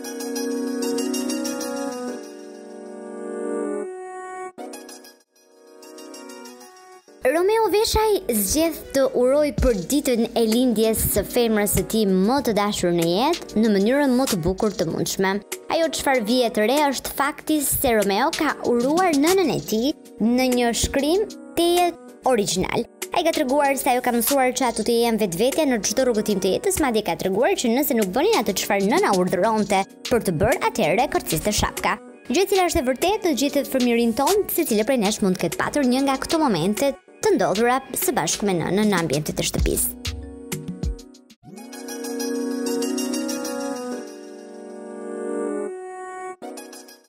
Romeo Veshaj zgjedh të urojë për ditën e lindjes së femrës së tij më të dashur në jetë në mënyrën më të bukur të mundshme. Ajo çfarë vije të re është fakti se Romeo ka uruar nënën e tij në një shkrim teje origjinal. Ai ka treguar se ajo ka mësuar që ato të jenë vetvetja në çdo rrugëtim të jetës, madje ka treguar që nëse nuk bënin atë çfarë nëna urdhëronte për të bërë, atëherë kërciste shapka. Gjë e cila është e vërtetë të gjithë fëmijërin tonë, secili prej nesh mund të ketë patur një nga këto momente të ndodhura së bashku me nënën në ambientet e shtëpisë.